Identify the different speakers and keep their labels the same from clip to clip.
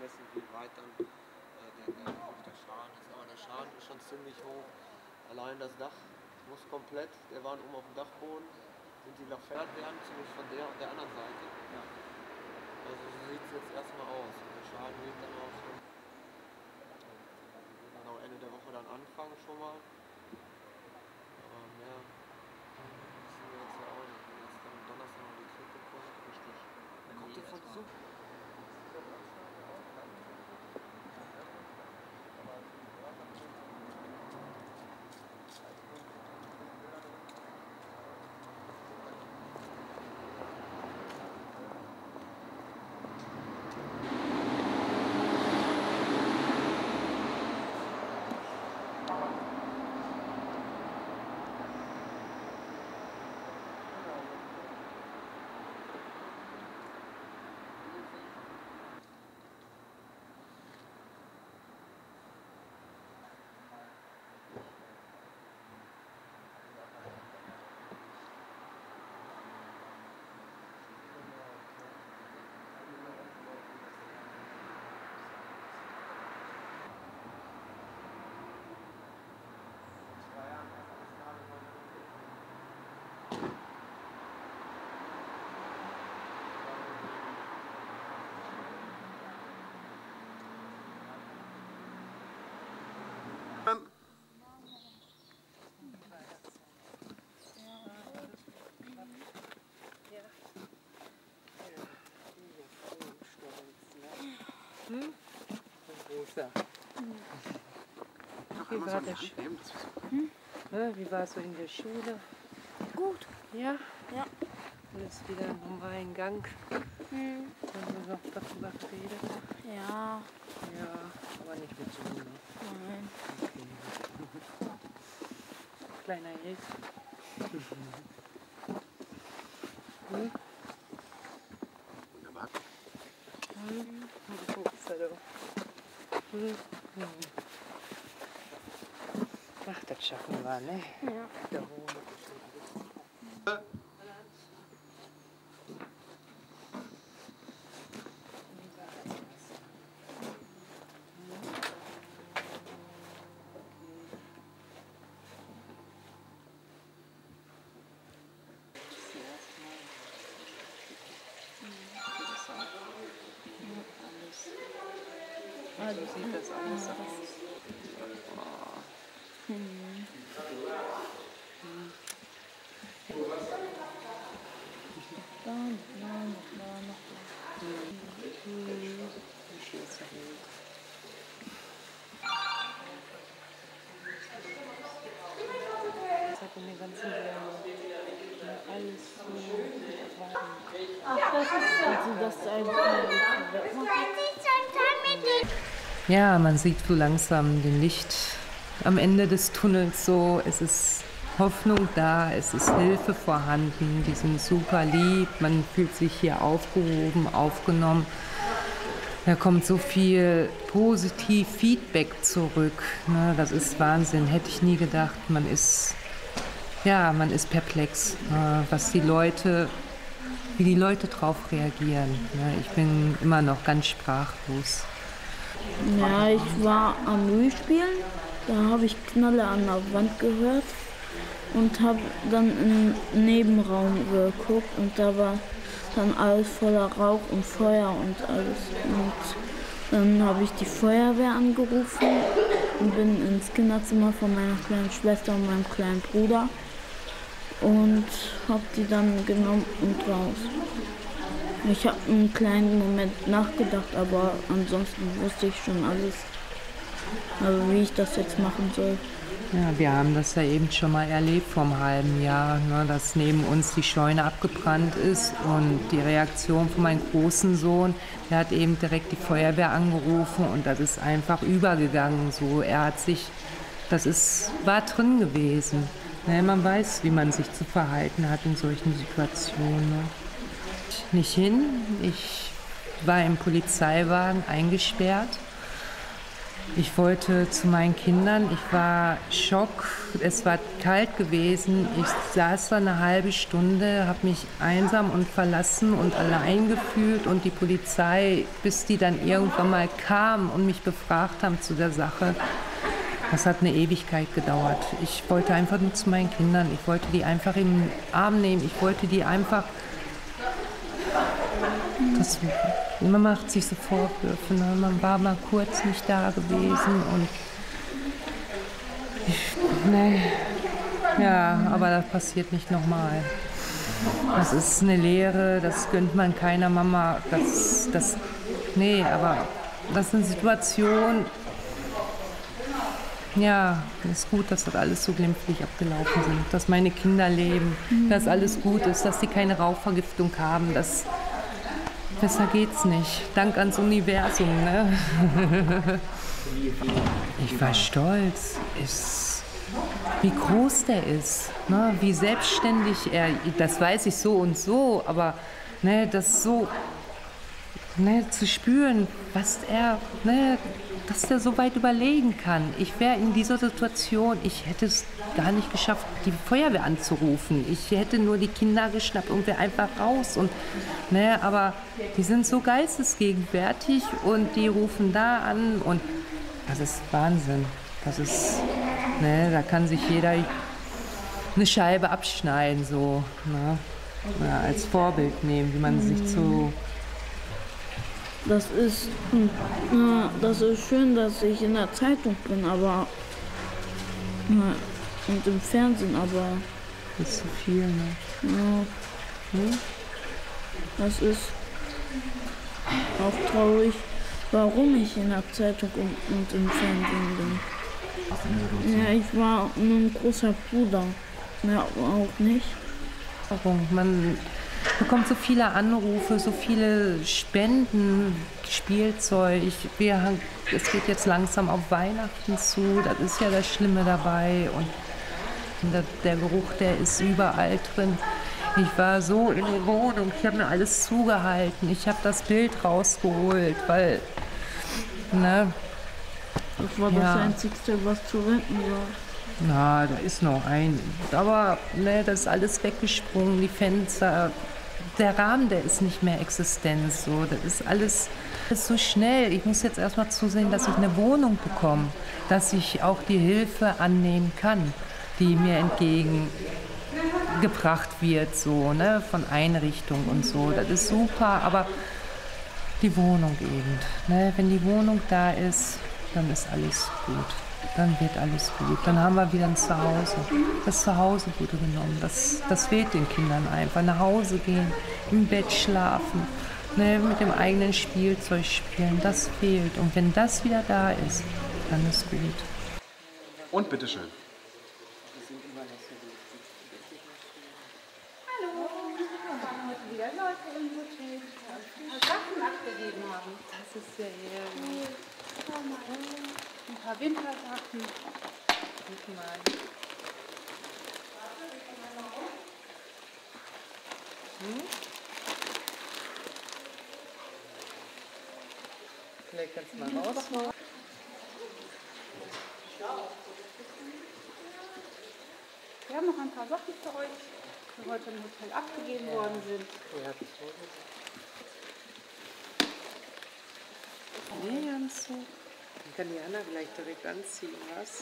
Speaker 1: messen, wie weit dann auch der Schaden ist. Aber der Schaden ist schon ziemlich hoch. Allein das Dach muss komplett, der waren oben auf dem Dachboden, sind die noch fertig werden, zumindest von der und der anderen Seite. Ja. Also so sieht es jetzt erstmal aus. Und der Schaden wird dann auch schon Ende der Woche dann anfangen schon mal. Aber mehr wissen wir jetzt ja auch nicht. Wenn jetzt dann Donnerstag noch die Klippe kommt, richtig. Dann kommt der voll zu.
Speaker 2: Wie war es so in der Schule?
Speaker 3: Gut.
Speaker 2: Ja?
Speaker 3: Ja.
Speaker 2: Alles wieder im normalen Gang. Haben wir noch darüber geredet?
Speaker 3: Ja.
Speaker 2: Ja, aber nicht mit so einer.
Speaker 3: Nein.
Speaker 2: Okay. Kleiner Held.
Speaker 1: Wunderbar.
Speaker 2: Ach, das schaffen wir, ne?
Speaker 3: Ja.
Speaker 2: Der Hohn. So sieht das alles aus. Das hat in den ganzen Jahren alles so.
Speaker 3: Ach, das ist also das ein
Speaker 2: Ja, man sieht so langsam den Licht am Ende des Tunnels so. Es ist Hoffnung da, es ist Hilfe vorhanden. Die sind super lieb, man fühlt sich hier aufgehoben, aufgenommen. Da kommt so viel positiv Feedback zurück. Ne, das ist Wahnsinn, hätte ich nie gedacht. Man ist perplex, wie die Leute drauf reagieren. Ne, ich bin immer noch ganz sprachlos.
Speaker 3: Ja, ich war am Müllspielen, da habe ich Knalle an der Wand gehört und habe dann im Nebenraum geguckt und da war dann alles voller Rauch und Feuer und alles. Und dann habe ich die Feuerwehr angerufen und bin ins Kinderzimmer von meiner kleinen Schwester und meinem kleinen Bruder und habe die dann genommen und raus. Ich habe einen kleinen Moment nachgedacht, aber ansonsten wusste ich schon alles, also wie ich das jetzt machen soll.
Speaker 2: Ja, wir haben das ja eben schon mal erlebt vor einem halben Jahr, ne, dass neben uns die Scheune abgebrannt ist und die Reaktion von meinem großen Sohn, der hat eben direkt die Feuerwehr angerufen und das ist einfach übergegangen. So, war drin gewesen. Ne, man weiß, wie man sich zu verhalten hat in solchen Situationen. Ne. Nicht hin, ich war im Polizeiwagen eingesperrt Ich wollte zu meinen Kindern, ich war Schock, es war kalt gewesen, ich saß da eine halbe Stunde, habe mich einsam und verlassen und allein gefühlt und die Polizei, bis die dann irgendwann mal kam und mich befragt haben zu der Sache, das hat eine Ewigkeit gedauert. Ich wollte einfach nur zu meinen Kindern, ich wollte die einfach im Arm nehmen, ich wollte die einfach... Man macht sich so Vorwürfe, ne? Man war mal kurz nicht da gewesen und ja, aber das passiert nicht nochmal. Das ist eine Lehre, das gönnt man keiner Mama. Aber das ist eine Situation, ja, es ist gut, dass das alles so glimpflich abgelaufen sind, dass meine Kinder leben, dass alles gut ist, dass sie keine Rauchvergiftung haben, besser geht's nicht. Dank ans Universum, ne? Ich war stolz, wie groß der ist, ne? Wie selbstständig er, das weiß ich so und so, aber ne, das so zu spüren, was dass der so weit überlegen kann. Ich wäre in dieser Situation, ich hätte es gar nicht geschafft, die Feuerwehr anzurufen. Ich hätte nur die Kinder geschnappt und wäre einfach raus. Und, aber die sind so geistesgegenwärtig und die rufen da an und das ist Wahnsinn. Das ist, da kann sich jeder eine Scheibe abschneiden, so, ne? Ja, als Vorbild nehmen, wie man sich zu...
Speaker 3: Das ist schön, dass ich in der Zeitung bin, aber und im Fernsehen, aber
Speaker 2: das ist zu viel, ne?
Speaker 3: Ja. Das ist auch traurig, warum ich in der Zeitung und im Fernsehen bin. Ja, ich war nur ein großer Bruder, mehr auch nicht.
Speaker 2: Man bekommt so viele Anrufe, so viele Spenden, Spielzeug. Es geht jetzt langsam auf Weihnachten zu, das ist ja das Schlimme dabei. Und der Geruch, der ist überall drin. Ich war so in der Wohnung, ich habe mir alles zugehalten. Ich habe das Bild rausgeholt, weil,
Speaker 3: das war das Einzigste, was zu retten war.
Speaker 2: Na, da ist noch ein. Aber das ist alles weggesprungen, die Fenster. Der Rahmen, der ist nicht mehr existent. So. Das ist alles so schnell. Ich muss jetzt erstmal zusehen, dass ich eine Wohnung bekomme, dass ich auch die Hilfe annehmen kann, die mir entgegengebracht wird, so, von Einrichtungen und so. Das ist super, aber die Wohnung eben. Wenn die Wohnung da ist, dann ist alles gut. Dann wird alles gut. Dann haben wir wieder ein Zuhause. Das Zuhause wurde genommen. Das fehlt den Kindern einfach. Nach Hause gehen, im Bett schlafen, mit dem eigenen Spielzeug spielen. Das fehlt. Und wenn das wieder da ist, dann ist gut.
Speaker 4: Und bitteschön.
Speaker 5: Hallo, heute wieder Leute im Hotel, die Sachen abgegeben haben. Das ist ja herrlich. Ein paar Wintersachen. Guck mal.
Speaker 2: Vielleicht kannst du mal rausholen.
Speaker 5: Wir haben noch ein paar Sachen für euch, die heute im Hotel abgegeben worden sind.
Speaker 2: Ja, Nähanzug. Dann kann die Anna gleich direkt anziehen, was?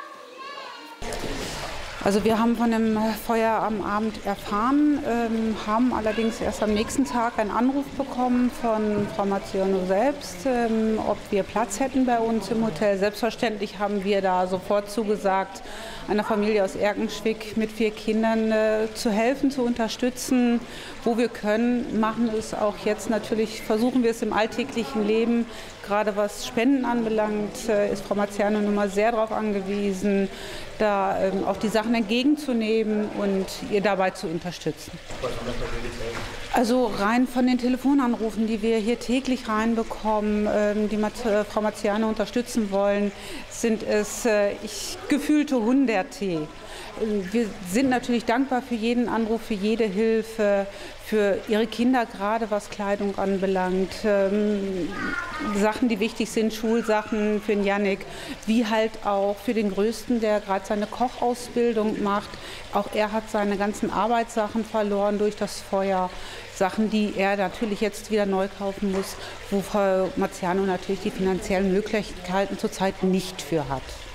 Speaker 6: Also wir haben von dem Feuer am Abend erfahren, haben allerdings erst am nächsten Tag einen Anruf bekommen von Frau Marziano selbst, ob wir Platz hätten bei uns im Hotel. Selbstverständlich haben wir da sofort zugesagt, einer Familie aus Erkenschwick mit 4 Kindern zu helfen, zu unterstützen, wo wir können. Machen es auch jetzt natürlich, versuchen wir es im alltäglichen Leben. Gerade was Spenden anbelangt, ist Frau Marziano nun mal sehr darauf angewiesen, da auch die Sachen entgegenzunehmen und ihr dabei zu unterstützen. Also rein von den Telefonanrufen, die wir hier täglich reinbekommen, die Frau Marziano unterstützen wollen, sind es gefühlte 100. Wir sind natürlich dankbar für jeden Anruf, für jede Hilfe, für ihre Kinder, gerade was Kleidung anbelangt, Sachen, die wichtig sind, Schulsachen für den Jannik, wie halt auch für den Größten, der gerade seine Kochausbildung macht. Auch er hat seine ganzen Arbeitssachen verloren durch das Feuer. Sachen, die er natürlich jetzt wieder neu kaufen muss, wo Frau Marziano natürlich die finanziellen Möglichkeiten zurzeit nicht für hat.